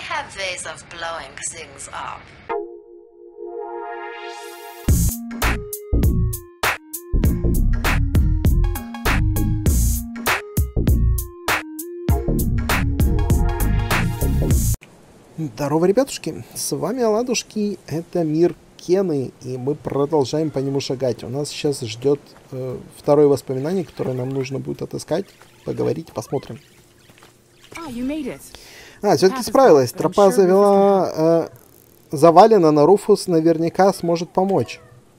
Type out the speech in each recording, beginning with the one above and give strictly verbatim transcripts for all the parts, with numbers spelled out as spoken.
have ways of blowing things up. Здорово, ребятушки, с вами Оладушки, это мир Кены, и мы продолжаем по нему шагать. У нас сейчас ждет э, второе воспоминание, которое нам нужно будет отыскать, поговорить, посмотрим. А, все-таки справилась, тропа завела, э, завалена, но Руфус наверняка сможет помочь.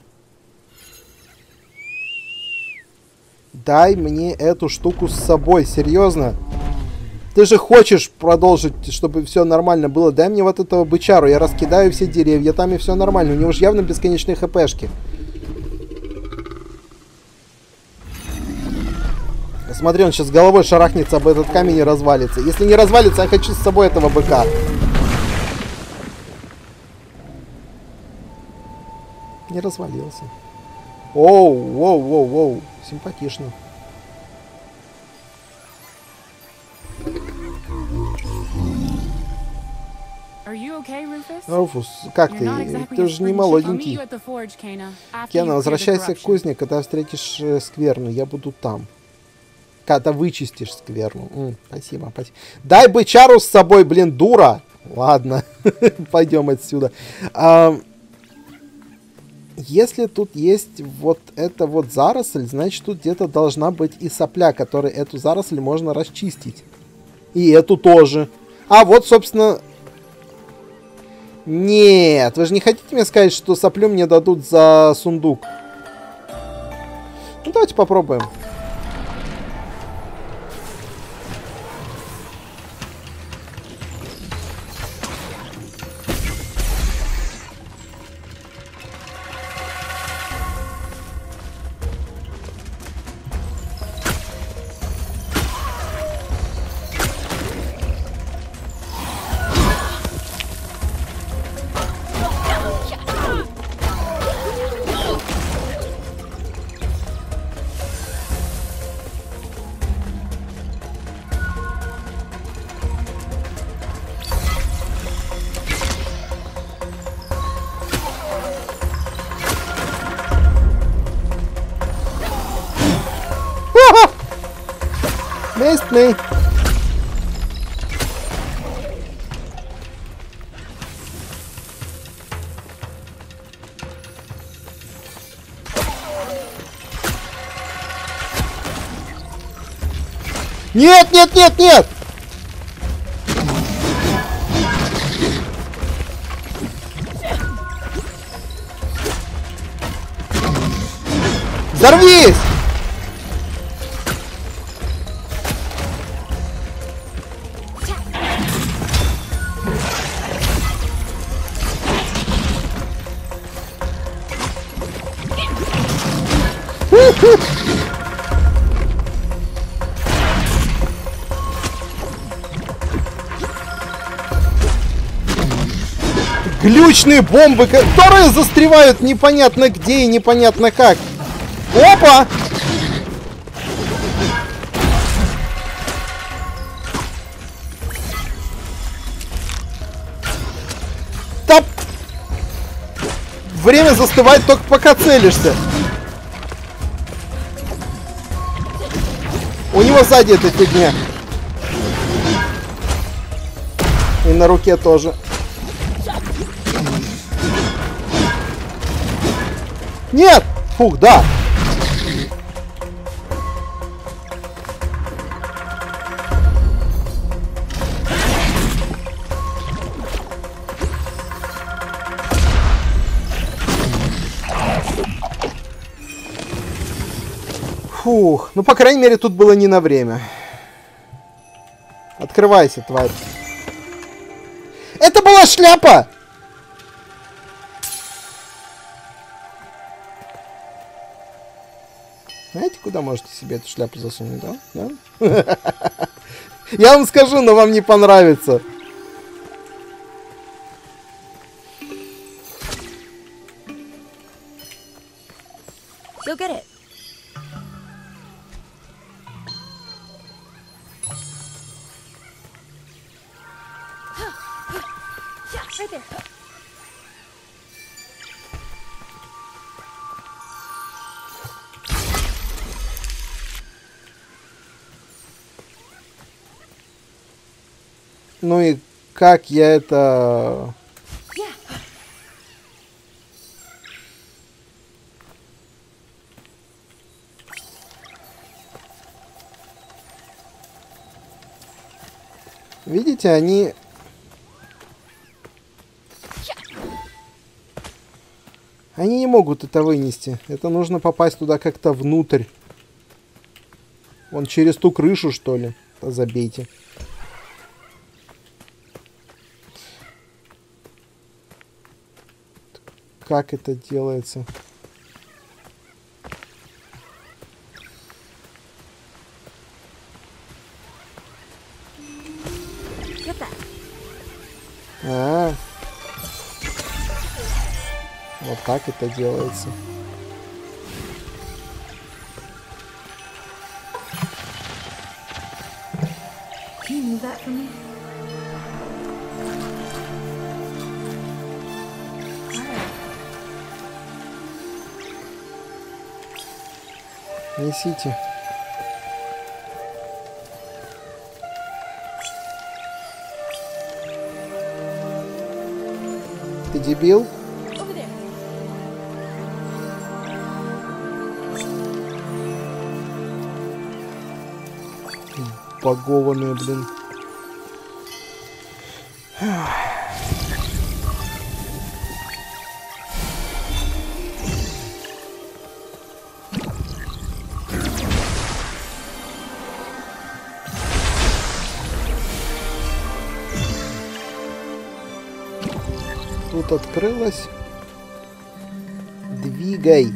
Дай мне эту штуку с собой, серьезно. Ты же хочешь продолжить, чтобы все нормально было. Дай мне вот этого бычару. Я раскидаю все деревья, там и все нормально. У него же явно бесконечные хпшки. Смотри, он сейчас головой шарахнется об этот камень и развалится. Если не развалится, я хочу с собой этого быка. Не развалился. Оу, воу, воу, воу. Симпатично. Руфус, как ты? Ты же не молоденький. Кена, возвращайся к кузне, когда встретишь э, скверну. Я буду там. Когда вычистишь скверну. М, спасибо, спасибо. Дай бычару с собой, блин, дура. Ладно, пойдем отсюда. А, если тут есть вот эта вот заросль, значит, тут где-то должна быть и сопля, которой эту заросль можно расчистить. И эту тоже. А вот, собственно... Нет, вы же не хотите мне сказать, что соплю мне дадут за сундук? Ну, давайте попробуем. Missed me. Нет, нет, нет, нет! Взорвись! Глючные бомбы, которые застревают непонятно где и непонятно как. Опа! Топ! Время застывает только пока целишься. У него сзади эта фигня. И на руке тоже. Нет! Фух, да. Фух, ну, по крайней мере, тут было не на время. Открывайся, тварь. Это была шляпа! Знаете, куда можете себе эту шляпу засунуть, да? Да? Я вам скажу, но вам не понравится. Go get it. Right there. Ну и как я это... Видите, они... Они не могут это вынести. Это нужно попасть туда как-то внутрь. Вон через ту крышу, что ли. Да забейте. Как это делается? А, вот так это делается. Can you move that for me? Несите. Ты дебил? Багованные, блин. Тут открылось. Двигай.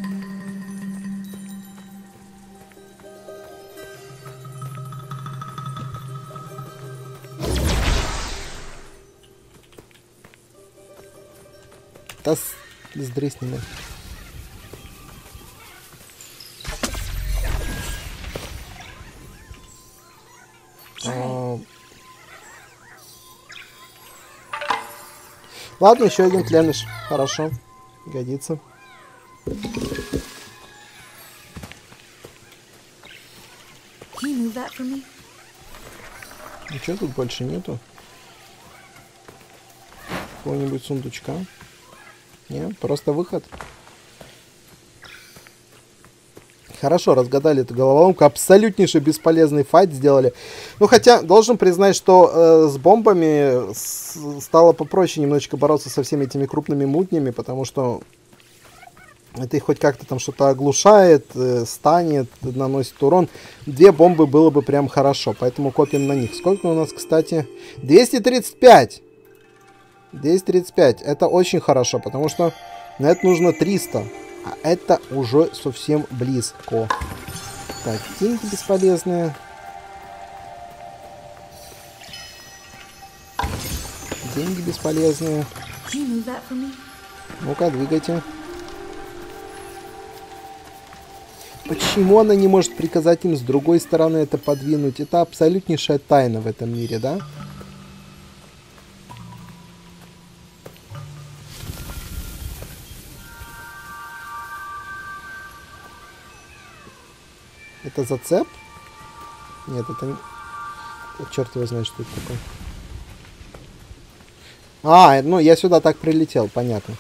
Да с... сдрыснем. А... Ладно, еще один клемиш. Хорошо. Годится. Ничего тут больше нету. Какого-нибудь сундучка. Нет, просто выход. Хорошо, разгадали эту головоломку. Абсолютнейший бесполезный файт сделали. Ну, хотя, должен признать, что э, с бомбами с, стало попроще немножечко бороться со всеми этими крупными мутнями, потому что это их хоть как-то там что-то оглушает, э, станет, наносит урон. Две бомбы было бы прям хорошо, поэтому копим на них. Сколько у нас, кстати? двести тридцать пять! двести тридцать пять. Это очень хорошо, потому что на это нужно триста. А это уже совсем близко. Так, деньги бесполезные. Деньги бесполезные. Ну-ка, двигайте. Почему она не может приказать им с другой стороны это подвинуть? Это абсолютнейшая тайна в этом мире, да? Это зацеп? Нет, это не... Черт его знает, что это такое. А, ну я сюда так прилетел, понятно.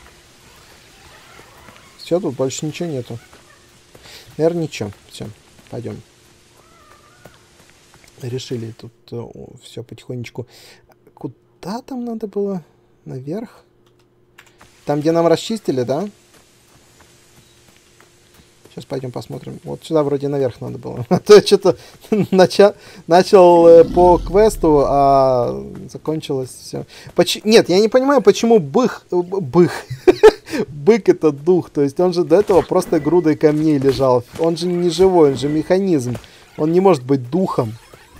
Все, тут больше ничего нету. Наверное, ничего. Все, пойдем. Решили тут о, все потихонечку. Куда там надо было? Наверх? Там, где нам расчистили, да? Сейчас пойдем посмотрим. Вот сюда вроде наверх надо было. А то я что-то начал, начал э, по квесту, а закончилось все. Поч... Нет, я не понимаю, почему бых... Бых. Бык это дух. То есть он же до этого просто грудой камней лежал. Он же не живой, он же механизм. Он не может быть духом.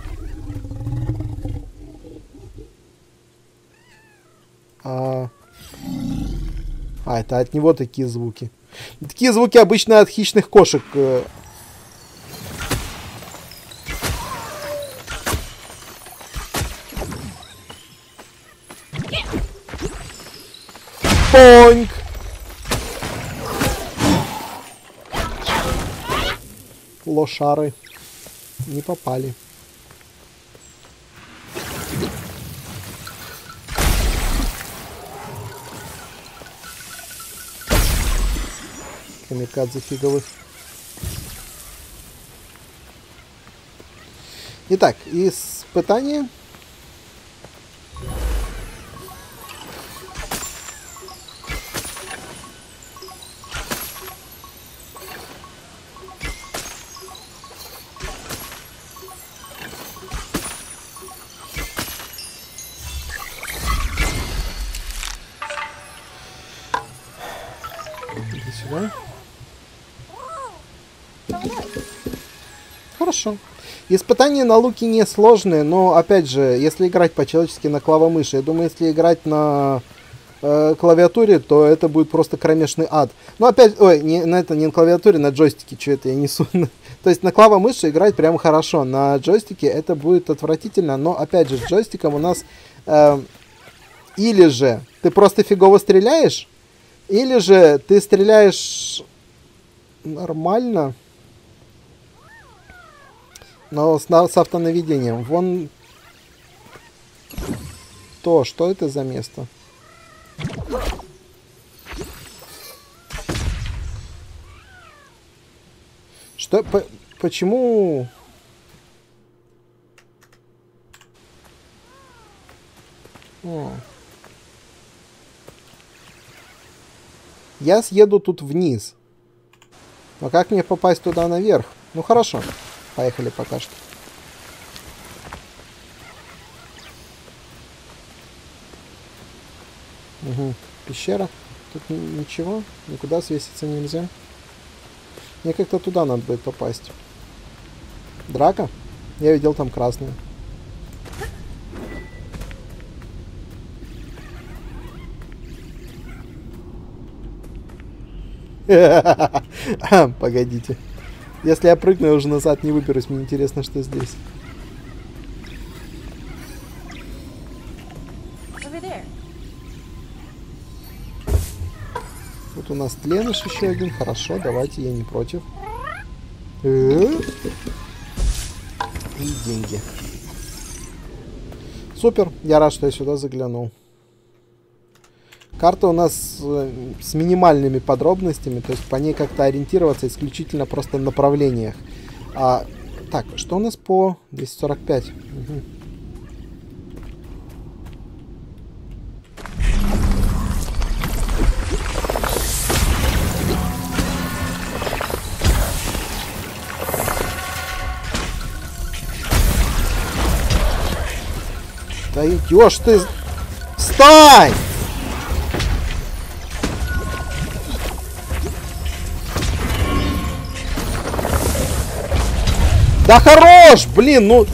А, а это от него такие звуки. Такие звуки обычно от хищных кошек. Поньк! Лошары. Не попали. Камикадзе фиговых. Итак, испытание. Иди сюда. Хорошо. Испытания на луки несложные, но, опять же, если играть по-человечески на клавомыши, я думаю, если играть на э, клавиатуре, то это будет просто кромешный ад. Но опять, ой, не, на это не на клавиатуре, на джойстике, что это я несу. То есть на клавомыши играть прямо хорошо, на джойстике это будет отвратительно, но, опять же, с джойстиком у нас э, или же ты просто фигово стреляешь, или же ты стреляешь нормально, но с, с автонаведением. Вон то, что это за место? Что, по, почему... О. Я съеду тут вниз. Но как мне попасть туда наверх? Ну хорошо. Поехали пока что. Угу. Пещера. Тут ничего. Никуда свеситься нельзя. Мне как-то туда надо будет попасть. Драка? Я видел там красную. Погодите. Если я прыгну, я уже назад не выберусь. Мне интересно, что здесь. Вот у нас тленыш еще один. Хорошо, давайте, я не против. И деньги. Супер, я рад, что я сюда заглянул. Карта у нас э, с минимальными подробностями, то есть по ней как-то ориентироваться исключительно просто в направлениях. А, так, что у нас по двести сорок пять? Угу. Да идешь ты! Встань! Да хорош, блин, ну...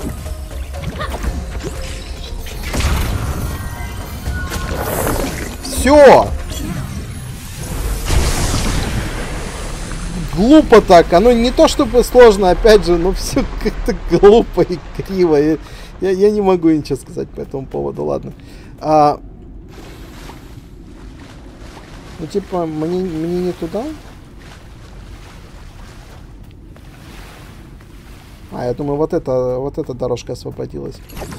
Все. Глупо так. Оно не то чтобы сложно, опять же, но все как-то глупо и криво. Я, я, я не могу ничего сказать по этому поводу, ладно. А... Ну, типа, мне, мне не туда? А, я думаю, вот это, вот эта дорожка освободилась.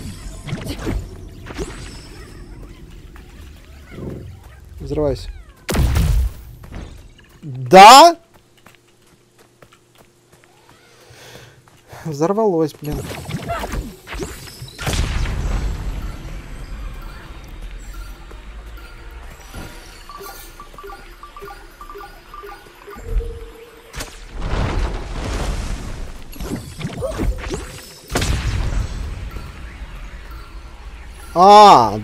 Взрывайся. Да? Взорвалось, блин. А,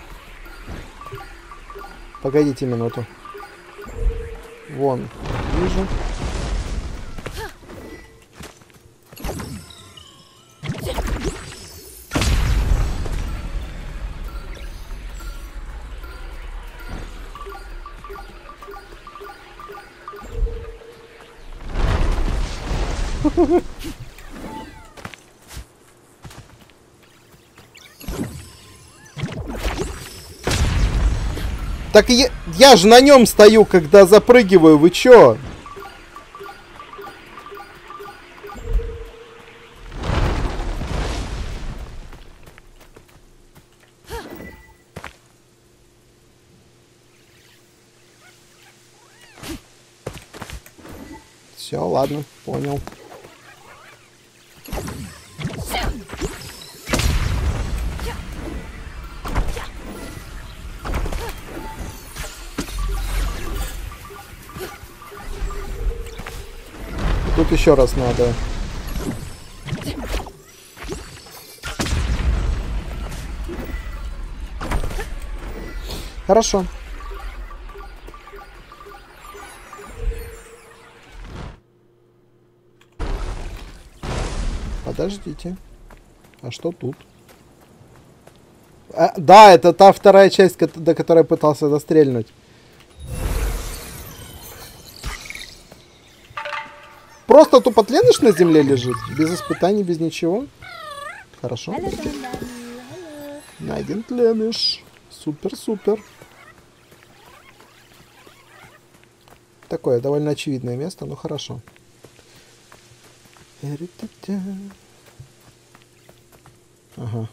погодите минуту. Вон, вижу. Так я, я же на нем стою, когда запрыгиваю. Вы чё? Все, ладно, понял. Тут еще раз надо. Хорошо. Подождите. А что тут? А, да, это та вторая часть, до которой я пытался застрельнуть. Просто тупотленыш на земле лежит? Без испытаний, без ничего? Хорошо. Найден тленыш. Супер-супер. Такое довольно очевидное место, но хорошо. Ага.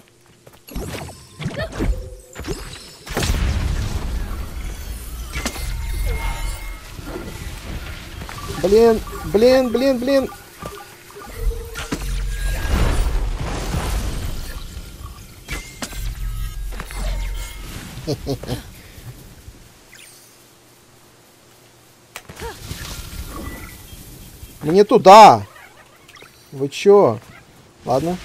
Блин, блин, блин, блин. Мне туда. Вы чё? Ладно.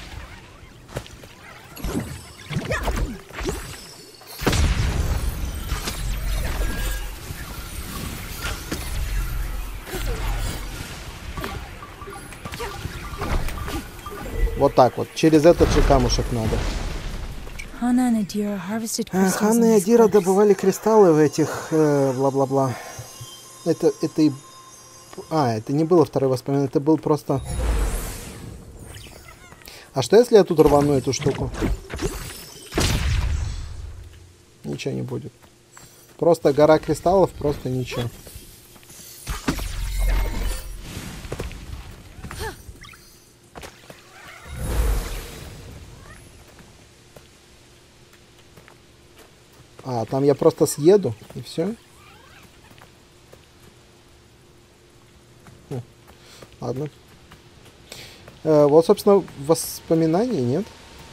Вот так вот. Через этот же камушек надо. Ханна и Адира добывали кристаллы в этих... Бла-бла-бла. Э, это, это и... А, это не было второе воспоминание. Это был просто... А что если я тут рвану эту штуку? Ничего не будет. Просто гора кристаллов, просто ничего. А, там я просто съеду, и все. Хм, ладно. Э, вот, собственно, воспоминаний нет.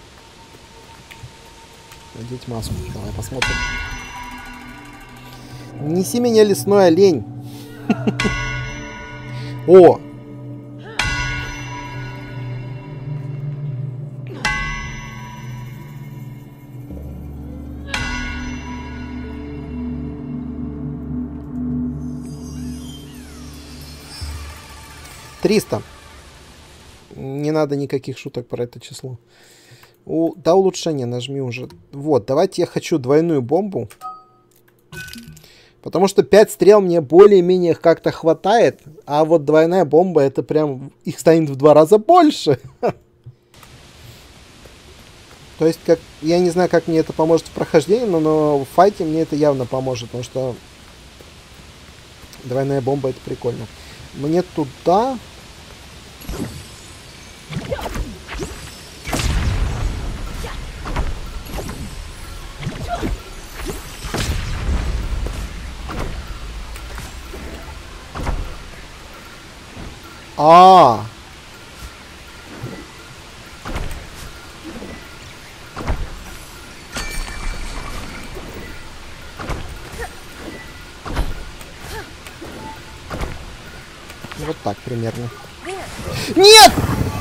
Надеть маску. Давай посмотрим. Неси меня, лесной олень. О! триста. Не надо никаких шуток про это число. У, до улучшения нажми уже. Вот, давайте я хочу двойную бомбу. Потому что пять стрел мне более-менее как-то хватает. А вот двойная бомба, это прям... Их станет в два раза больше. То есть, как, я не знаю, как мне это поможет в прохождении, но, но в файте мне это явно поможет. Потому что двойная бомба, это прикольно. Мне туда... А, вот так примерно. Нет!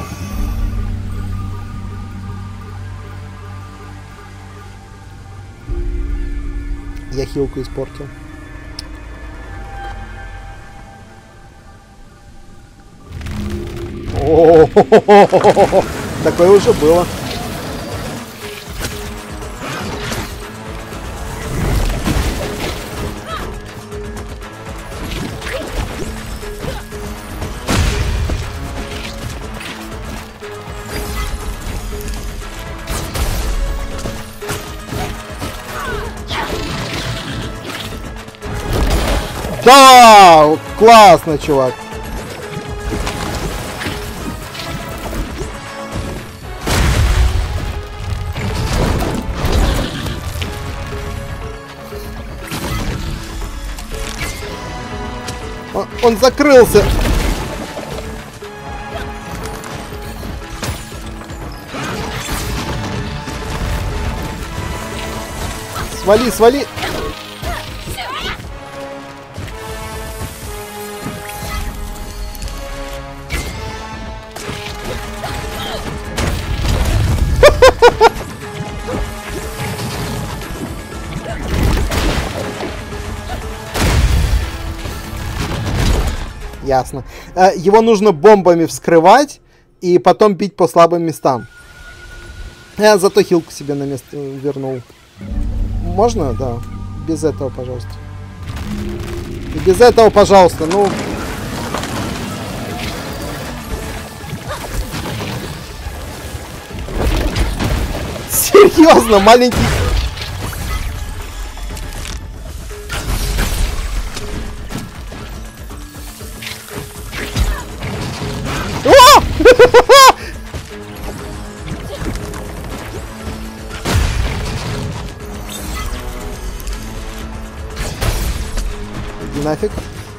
Я хилку испортил. О-о-о-о-о-о-о-о-о! Такое уже было. Да! Классно, чувак. Он, он закрылся. Свали, свали. Ясно. Его нужно бомбами вскрывать и потом бить по слабым местам. Я зато хилку себе на место вернул. Можно? Да. Без этого, пожалуйста. И без этого, пожалуйста. Ну... Серьезно, маленький... Иди нафиг.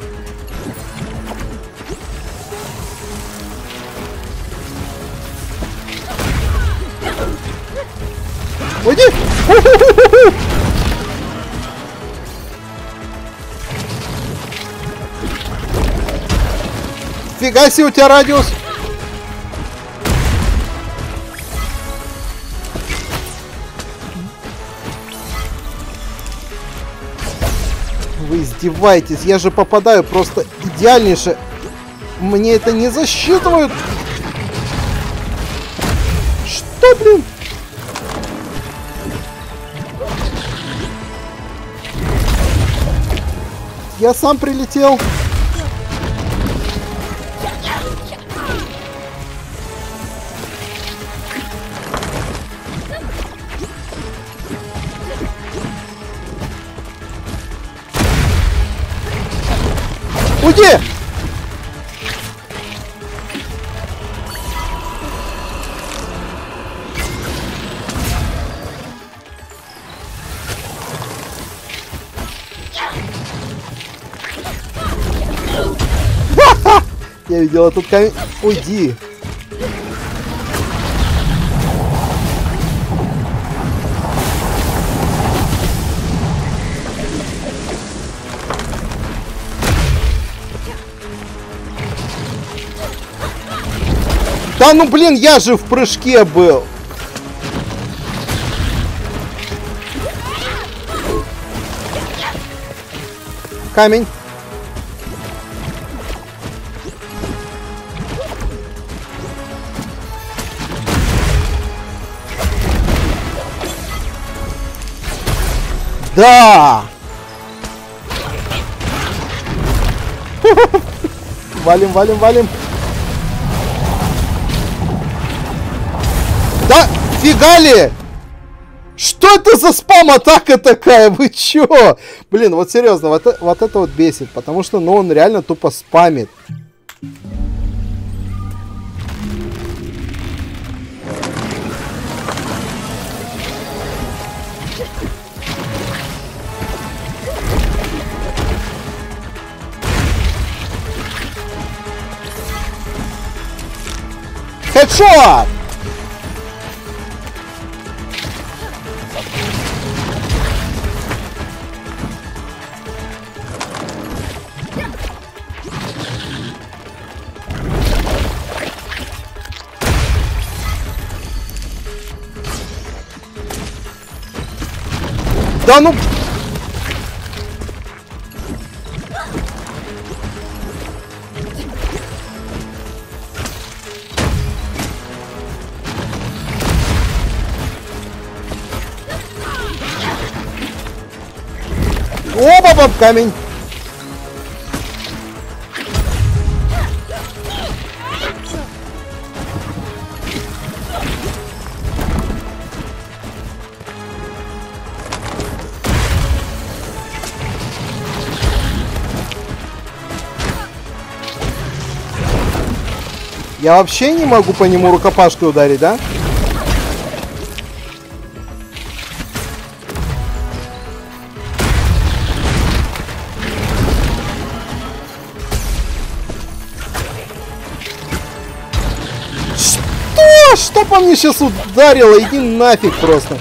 Уйди! Фига себе, у тебя радиус. Вы издеваетесь, я же попадаю просто идеальнейше. Мне это не засчитывают. Что, блин? Я сам прилетел. Уйди! Я видел этот камень. Уйди! Да ну блин, я же в прыжке был. Камень. Да! Валим, валим, валим. Да, фига ли? Что это за спам-атака такая? Вы чё? Блин, вот серьезно, вот, вот это вот бесит. Потому что, ну, он реально тупо спамит. Хедшот! Да ну... Оба, баб, камень. Я вообще не могу по нему рукопашкой ударить, да? Что? Что по мне сейчас ударило? Иди нафиг просто.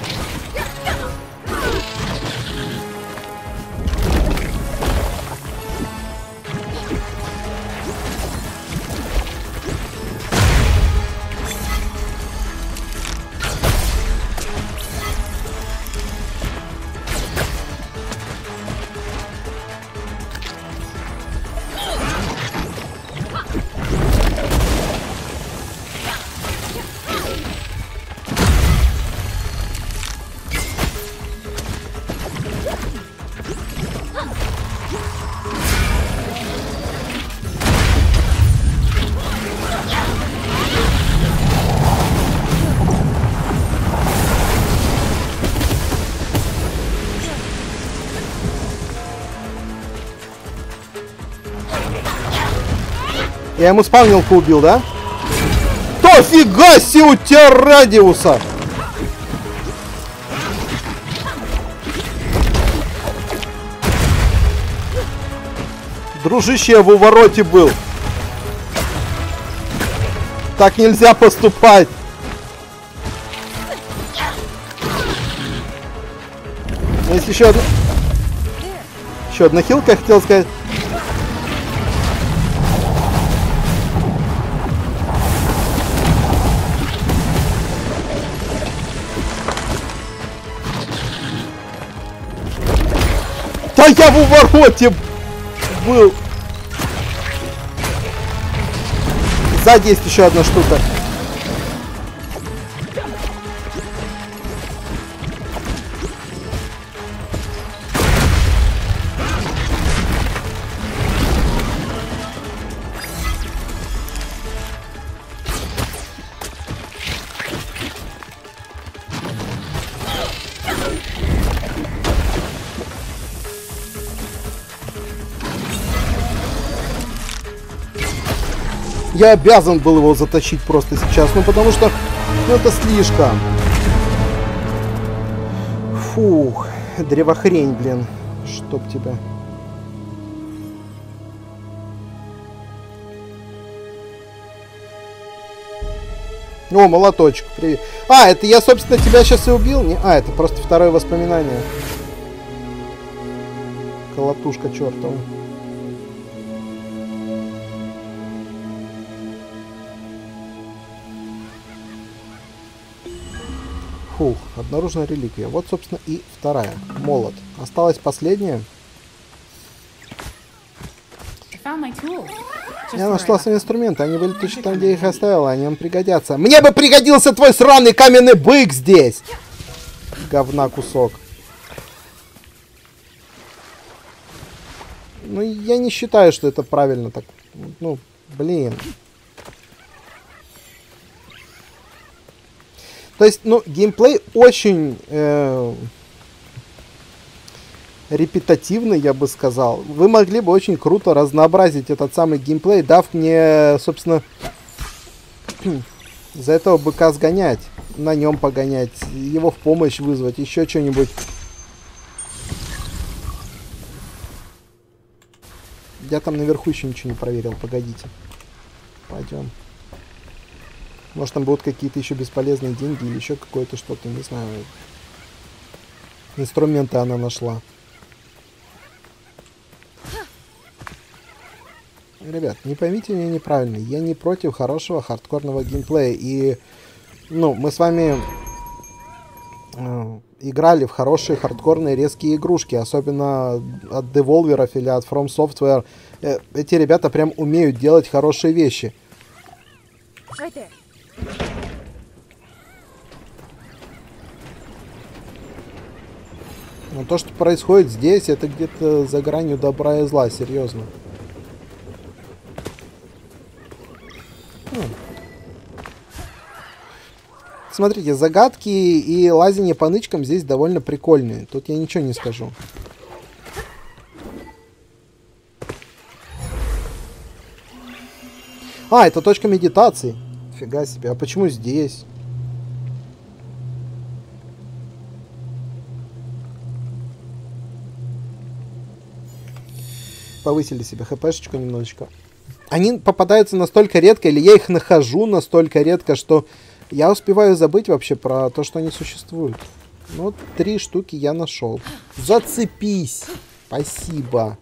Я ему спавнилку убил, да? Да фига себе у тебя радиуса! Дружище, я в увороте был. Так нельзя поступать. Есть еще одна... Еще одна хилка, я хотел сказать. Да я в увороте был. Сзади есть еще одна штука. Я обязан был его заточить просто сейчас, ну потому что ну, это слишком. Фух, древохрень, блин, чтоб тебя. О, молоточек, привет. А, это я, собственно, тебя сейчас и убил? Не? А, это просто второе воспоминание. Колотушка чертова. Фух, обнаружена реликвия. Вот, собственно, и вторая. Молот. Осталась последняя. Я нашла свои инструменты. Они были точно там, где я их оставила. Они вам пригодятся. Мне бы пригодился твой сраный каменный бык здесь! Говна кусок. Ну, я не считаю, что это правильно так. Ну, блин. То есть, ну, геймплей очень э, репетативный, я бы сказал. Вы могли бы очень круто разнообразить этот самый геймплей, дав мне, собственно, за этого быка сгонять, на нем погонять, его в помощь вызвать, еще что-нибудь. Я там наверху еще ничего не проверил, погодите. Пойдем. Может, там будут какие-то еще бесполезные деньги или еще какое-то что-то, не знаю. Инструменты она нашла. Ребят, не поймите меня неправильно. Я не против хорошего хардкорного геймплея. И, ну, мы с вами э, играли в хорошие хардкорные резкие игрушки. Особенно от Devolver или от From Software. Э, эти ребята прям умеют делать хорошие вещи. Right there. Но то, что происходит здесь, это где-то за гранью добра и зла, серьезно. Хм. Смотрите, загадки и лазение по нычкам здесь довольно прикольные. Тут я ничего не скажу. А, это точка медитации. Фига себе. А почему здесь? Повысили себе хпшечку немножечко. Они попадаются настолько редко, или я их нахожу настолько редко, что я успеваю забыть вообще про то, что они существуют. Ну, три штуки я нашел. Зацепись! Спасибо.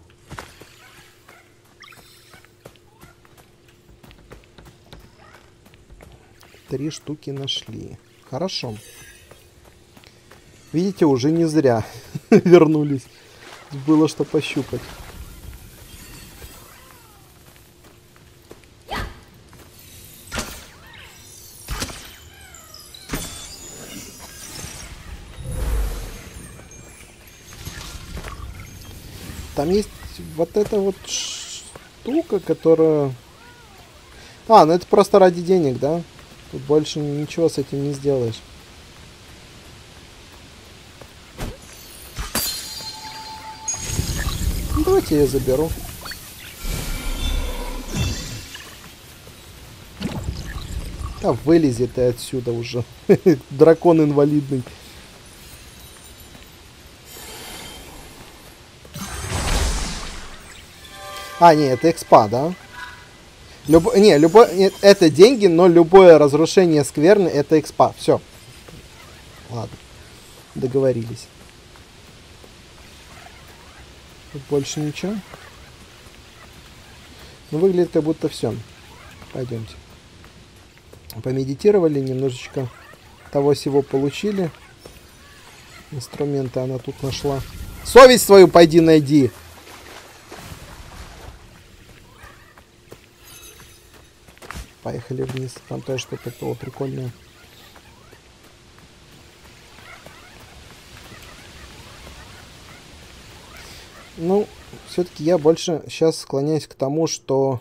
Три штуки нашли. Хорошо. Видите, уже не зря вернулись. Было что пощупать. Там есть вот эта вот штука, которая... А, ну это просто ради денег, да? Тут больше ничего с этим не сделаешь. Ну, давайте я заберу. Да вылези ты отсюда уже. Дракон инвалидный. А, не, это экспа, да? Любо... Не, любой... Нет, это деньги, но любое разрушение скверны это экспа. Все. Ладно. Договорились. Тут больше ничего. Ну, выглядит как будто все. Пойдемте. Помедитировали, немножечко того всего получили. Инструменты она тут нашла. Совесть свою пойди найди! Поехали вниз. Там тоже что-то было прикольное. Ну, все-таки я больше сейчас склоняюсь к тому, что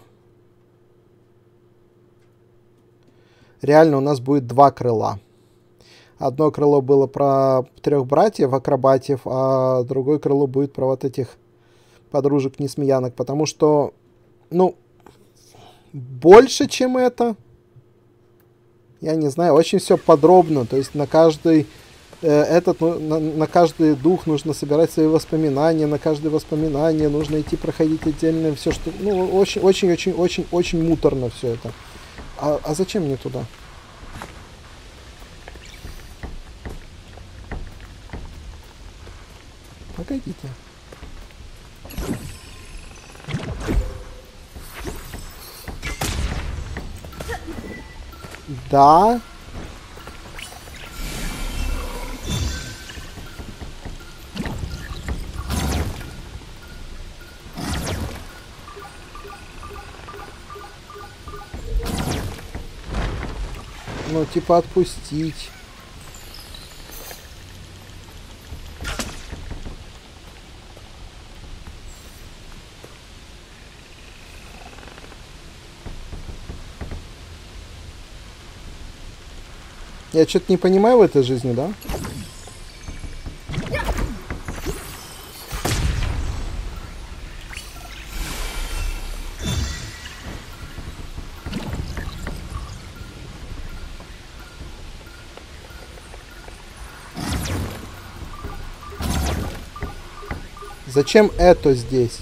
реально у нас будет два крыла. Одно крыло было про трех братьев, акробатьев, а другое крыло будет про вот этих подружек-несмеянок. Потому что, ну... Больше, чем это. Я не знаю, очень все подробно. То есть на каждый э, этот, ну, на, на каждый дух нужно собирать свои воспоминания, на каждое воспоминание нужно идти проходить отдельно все, что. Ну, очень, очень, очень, очень, очень муторно все это. А, а зачем мне туда? Погодите. Да. Ну, типа отпустить. Я что-то не понимаю в этой жизни, да? Зачем это здесь?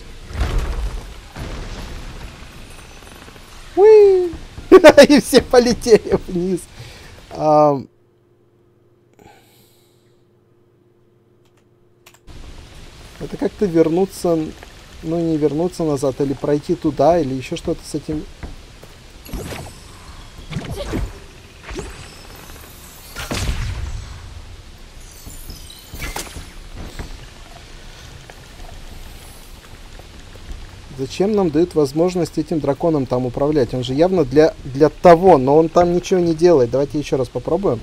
Уи! И все полетели вниз. А... Это как-то вернуться, ну не вернуться назад, или пройти туда, или еще что-то с этим. Зачем нам дают возможность этим драконом там управлять? Он же явно для, для того, но он там ничего не делает. Давайте еще раз попробуем.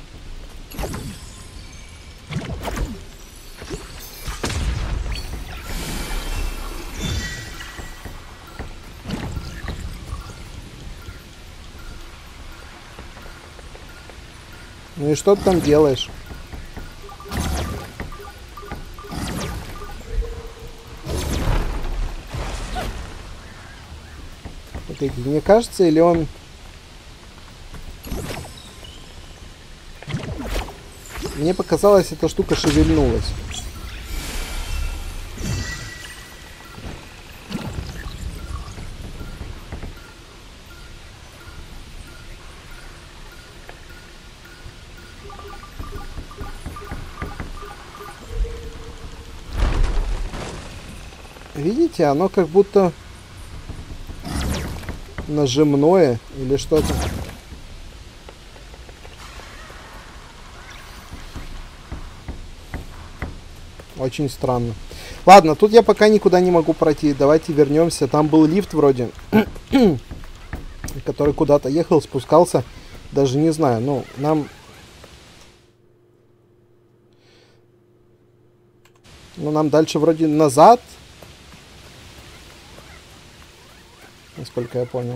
Ну и что ты там делаешь? Мне кажется, или он Мне показалось, эта штука шевельнулась. Видите, оно как будто нажимное или что-то. Очень странно. Ладно, тут я пока никуда не могу пройти. Давайте вернемся. Там был лифт вроде, который куда-то ехал, спускался. Даже не знаю. Ну, нам... Ну, нам дальше вроде назад. Насколько я понял.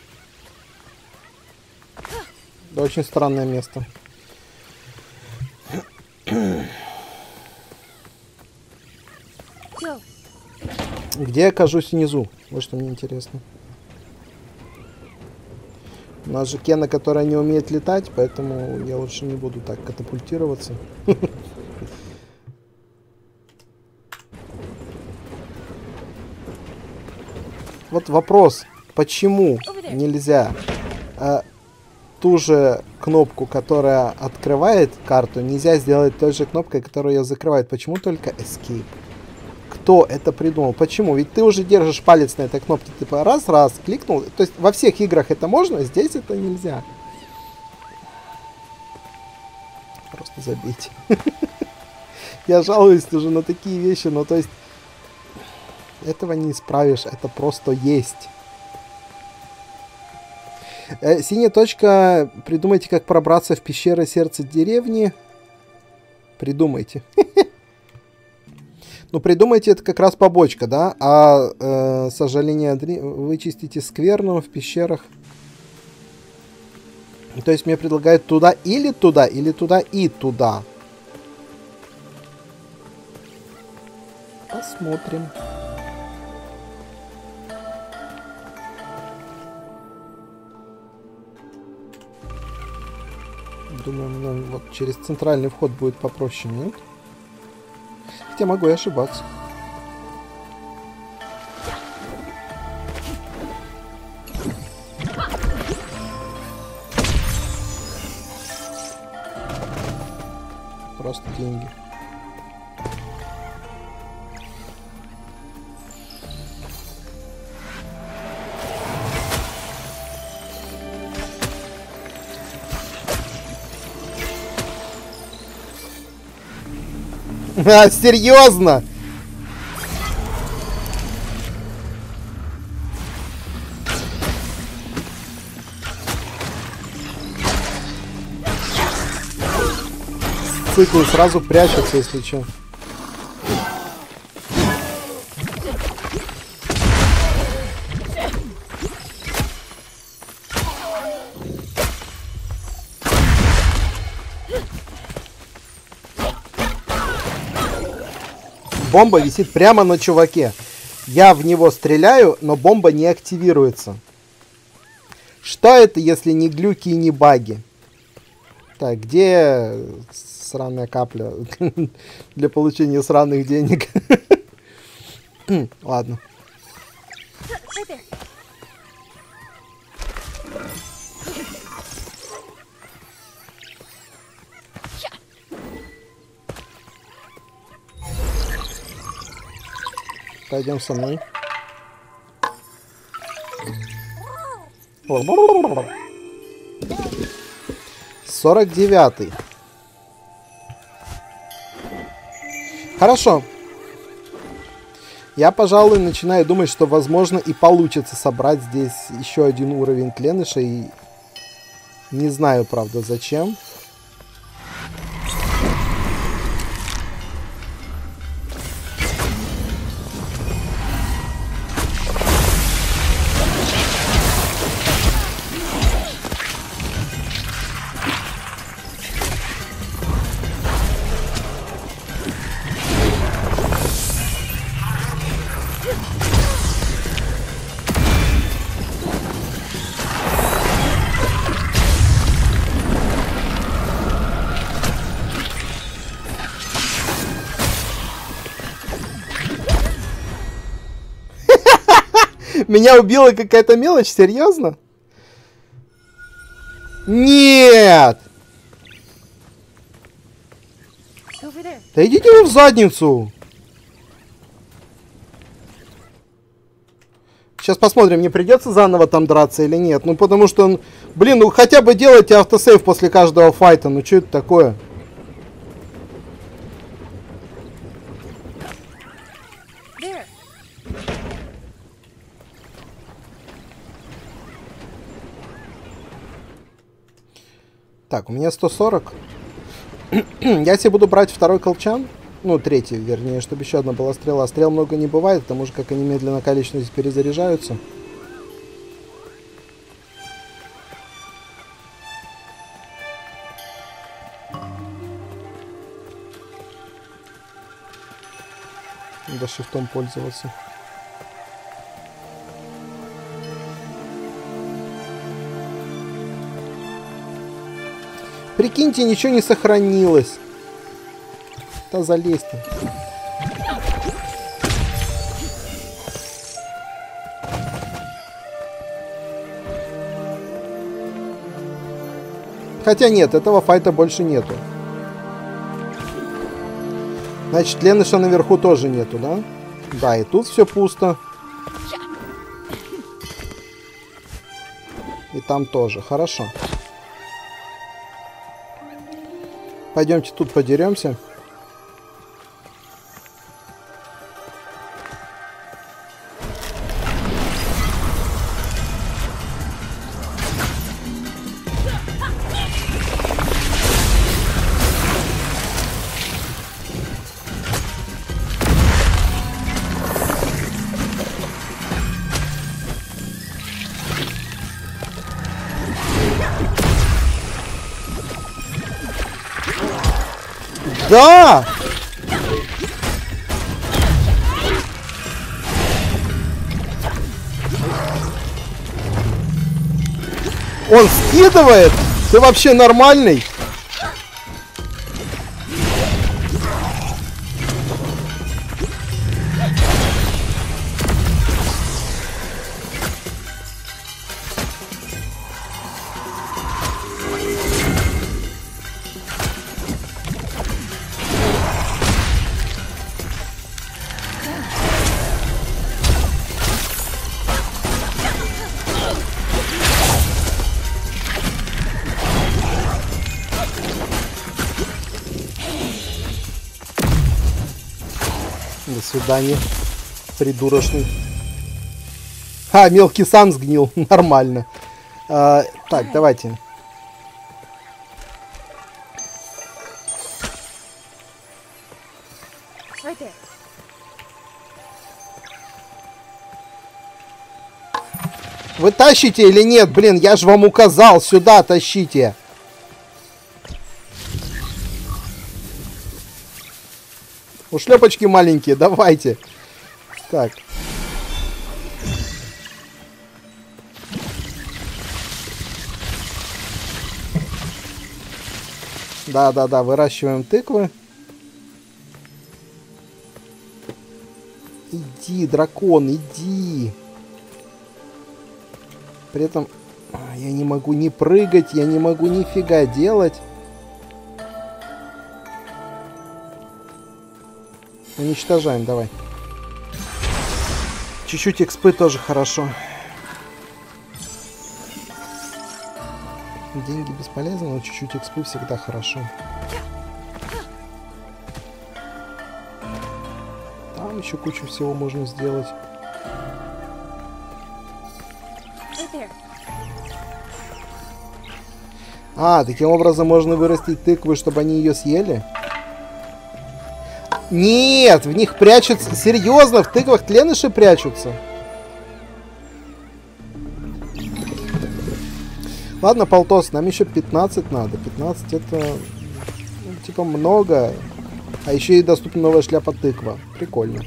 Да, очень странное место. Где я окажусь внизу? Вот что мне интересно. У нас же Кена, которая не умеет летать, поэтому я лучше не буду так катапультироваться. Вот вопрос, почему нельзя э, ту же кнопку, которая открывает карту, нельзя сделать той же кнопкой, которая ее закрывает? Почему только Escape? Кто это придумал? Почему? Ведь ты уже держишь палец на этой кнопке, типа раз-раз, кликнул. То есть во всех играх это можно, здесь это нельзя. Просто забейте. Я жалуюсь уже на такие вещи, но то есть этого не исправишь, это просто есть. Э, синяя точка. Придумайте, как пробраться в пещеры сердца деревни. Придумайте. Ну, придумайте, это как раз побочка, да? А э, сожаление, вы чистите скверну в пещерах. То есть мне предлагают туда или туда, или туда и туда. Посмотрим. Думаю, ну, вот через центральный вход будет попроще, нет? Хотя могу и ошибаться. Просто деньги. А, серьезно? Циклы сразу прячутся, если что. Бомба висит прямо на чуваке. Я в него стреляю, но бомба не активируется. Что это, если не глюки и не баги? Так, где сраная капля для получения сраных денег? Ладно. Пойдем со мной. сорок девятый. Хорошо. Я, пожалуй, начинаю думать, что, возможно, и получится собрать здесь еще один уровень Кленыша. И не знаю, правда, зачем. Меня убила какая-то мелочь, серьезно? Нет! Да идите вы в задницу! Сейчас посмотрим, мне придется заново там драться или нет. Ну, потому что он... Блин, ну хотя бы делайте автосейв после каждого файта. Ну, что это такое? There. Так, у меня сто сорок. Я себе буду брать второй колчан. Ну, третий, вернее, чтобы еще одна была стрела. Стрел много не бывает, потому что как они медленно количество перезаряжаются. Надо шифтом пользоваться. Прикиньте, ничего не сохранилось. Да залезь ты. Хотя нет, этого файта больше нету. Значит, Леныша наверху тоже нету, да? Да, и тут все пусто. И там тоже. Хорошо. Пойдемте тут подеремся. Да! Он скидывает? Ты вообще нормальный? До свидания, придурочный. А, мелкий сам сгнил. Нормально. А, так, давайте. Right there. Вы тащите или нет? Блин, я же вам указал. Сюда тащите. Ушлепочки маленькие, давайте. Так. Да-да-да, выращиваем тыквы. Иди, дракон, иди. При этом я не могу ни прыгать, я не могу нифига делать. Уничтожаем, давай. Чуть-чуть экспы тоже хорошо. Деньги бесполезны, но чуть-чуть экспы всегда хорошо. Там еще кучу всего можно сделать. Right there. А, таким образом можно вырастить тыквы, чтобы они ее съели? Нет, в них прячутся... Серьезно, в тыквах тленыши прячутся? Ладно, Полтос, нам еще пятнадцать надо. пятнадцать это... Ну, типа много. А еще и доступна новая шляпа тыква. Прикольно.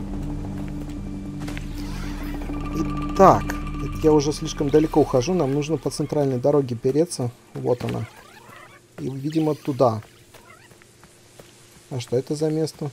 Итак, это я уже слишком далеко ухожу. Нам нужно по центральной дороге переться. Вот она. И, видимо, туда. А что это за место?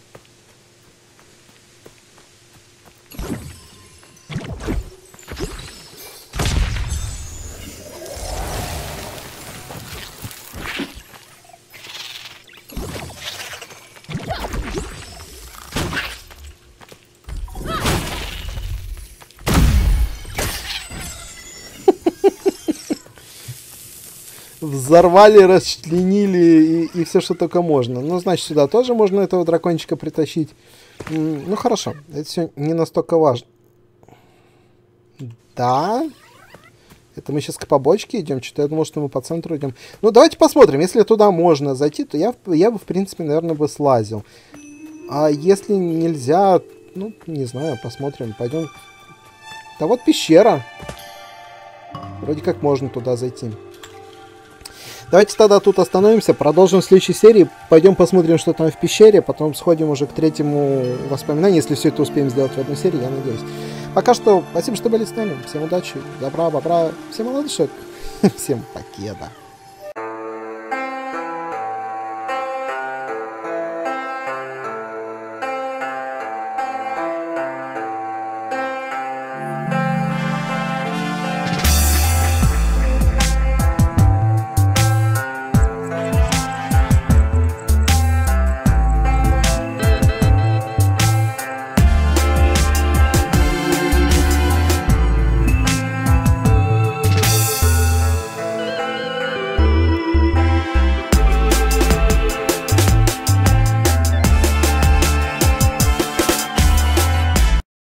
взорвали, расчленили и, и все, что только можно. Ну, значит, сюда тоже можно этого дракончика притащить. Ну, хорошо. Это все не настолько важно. Да. Это мы сейчас к побочке идем. Что-то я думал, что мы по центру идем. Ну, давайте посмотрим. Если туда можно зайти, то я, я бы, в принципе, наверное, бы слазил. А если нельзя, ну, не знаю, посмотрим. Пойдем. Да вот пещера. Вроде как можно туда зайти. Давайте тогда тут остановимся, продолжим в следующей серии. Пойдем посмотрим, что там в пещере, потом сходим уже к третьему воспоминанию, если все это успеем сделать в одной серии, я надеюсь. Пока что, спасибо, что были с нами. Всем удачи, добра, бобра, всем молодышек, всем покеда.